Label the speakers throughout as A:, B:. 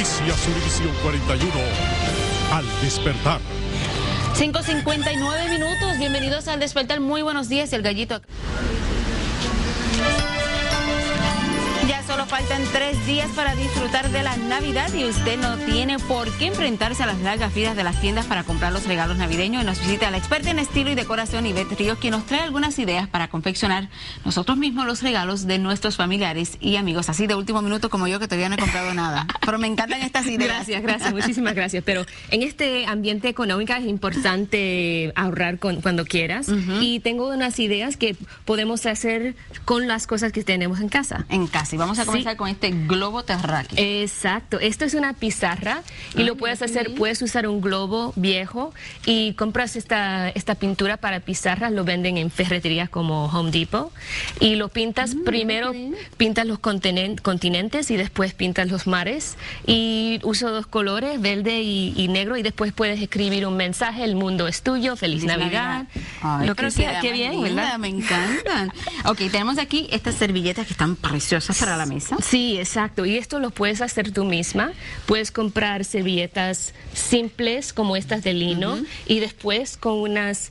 A: Noticias Univisión 41. Al despertar.
B: 5:59 minutos. Bienvenidos al despertar. Muy buenos días. El gallito. Ya solo faltan 3 días para disfrutar de la Navidad y usted no tiene por qué enfrentarse a las largas filas de las tiendas para comprar los regalos navideños. Y nos visita la experta en estilo y decoración, Ivette Ríos, quien nos trae algunas ideas para confeccionar nosotros mismos los regalos de nuestros familiares y amigos. Así de último minuto como yo, que todavía no he comprado nada. Pero me encantan estas ideas.
C: Gracias, muchísimas gracias. Pero en este ambiente económico es importante ahorrar cuando quieras. Y tengo unas ideas que podemos hacer con las cosas que tenemos en casa.
B: En casa. Y vamos a comenzar con este globo terráqueo.
C: Exacto. Esto es una pizarra y lo puedes hacer, puedes usar un globo viejo y compras esta pintura para pizarra, lo venden en ferreterías como Home Depot y lo pintas, primero pintas los continentes y después pintas los mares y uso 2 colores, verde y negro, y después puedes escribir un mensaje: el mundo es tuyo, feliz Navidad.
B: Ay,
C: Yo creo que qué bien,
B: linda,
C: ¿verdad?
B: Me encantan. Ok, tenemos aquí estas servilletas que están preciosas para la mesa.
C: Sí, exacto. Y esto lo puedes hacer tú misma. Puedes comprar servilletas simples como estas de lino y después con unas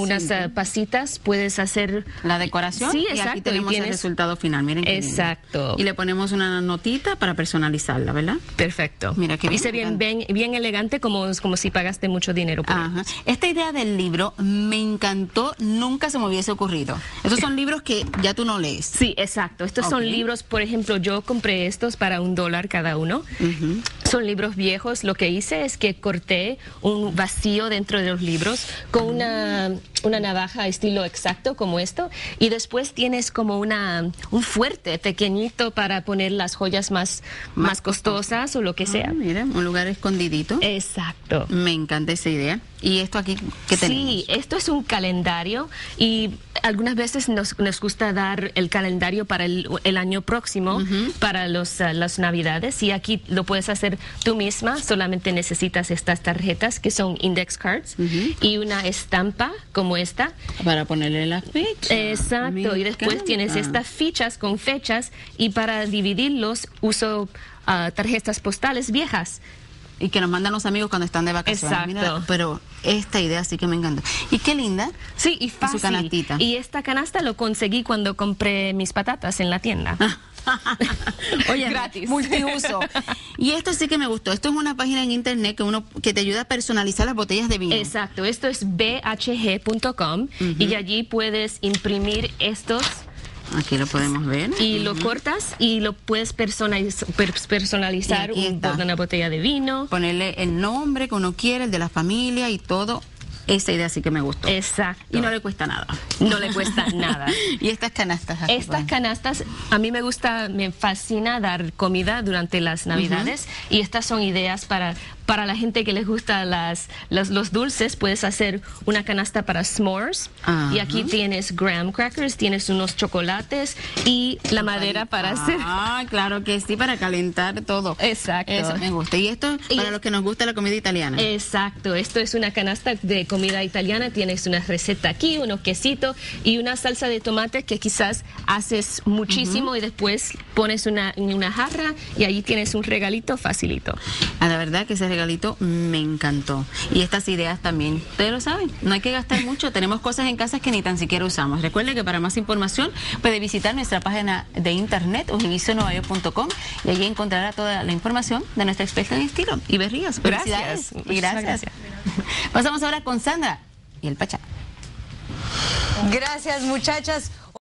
C: pasitas puedes hacer
B: la decoración.
C: Sí,
B: y
C: exacto.
B: aquí tenemos el resultado final. Miren qué lindo.
C: Exacto.
B: Y le ponemos una notita para personalizarla, ¿verdad?
C: Perfecto.
B: Mira qué bien.
C: Dice bien elegante, como si pagaste mucho dinero por
B: Ajá. Esta idea del libro me encantó, nunca se me hubiese ocurrido. Estos son libros que ya tú no lees.
C: Sí, exacto. Estos son libros, por ejemplo, yo compré estos para $1 cada uno. Son libros viejos. Lo que hice es que corté un vacío dentro de los libros con una navaja estilo exacto como esto, y después tienes como un fuerte pequeñito para poner las joyas más costosas o lo que sea.
B: Mira, un lugar escondidito.
C: Exacto.
B: Me encanta esa idea. ¿Y esto aquí qué tenemos?
C: Sí, esto es un calendario y algunas veces nos gusta dar el calendario para el año próximo, para las Navidades, y aquí lo puedes hacer tú misma. Solamente necesitas estas tarjetas que son index cards y una estampa como esta.
B: Para ponerle la fecha.
C: Exacto, y después tienes estas fichas con fechas, y para dividirlos uso tarjetas postales viejas.
B: Y que nos mandan los amigos cuando están de vacaciones.
C: Exacto.
B: Mira, pero esta idea sí que me encanta. Y qué linda.
C: Sí, y fácil.
B: Su canastita.
C: Y esta canasta lo conseguí cuando compré mis patatas en la tienda.
B: Oye,
C: gratis.
B: Multiuso. Y esto sí que me gustó. Esto es una página en internet que te ayuda a personalizar las botellas de vino.
C: Exacto. Esto es bhg.com y allí puedes imprimir estos.
B: Aquí lo podemos ver.
C: Y lo cortas y lo puedes personalizar una botella de vino.
B: Ponerle el nombre que uno quiere, el de la familia y todo. Esa idea sí que me gustó.
C: Exacto.
B: Y no le cuesta nada.
C: No le cuesta nada.
B: Y estas canastas. Aquí,
C: estas canastas, a mí me fascina dar comida durante las Navidades, y estas son ideas para la gente que les gusta los dulces. Puedes hacer una canasta para s'mores, y aquí tienes graham crackers, tienes unos chocolates y la madera para hacer.
B: Ah, claro que sí, para calentar todo.
C: Exacto.
B: Eso me gusta. Y esto para los que nos gusta la comida italiana.
C: Exacto. Esto es una canasta de comida italiana. Tienes una receta aquí, unos quesitos y una salsa de tomate que quizás haces muchísimo y después pones en una jarra, y allí tienes un regalito facilito.
B: La verdad que ese regalito me encantó. Y estas ideas también, ustedes lo saben, no hay que gastar mucho. Tenemos cosas en casa que ni tan siquiera usamos. Recuerde que para más información puede visitar nuestra página de internet, univisionnuevayork.com, y allí encontrará toda la información de nuestra experta en estilo, Ivette Ríos.
C: Gracias.
B: Gracias. Pasamos ahora con Sandra y el Pachá.
D: Gracias, muchachas.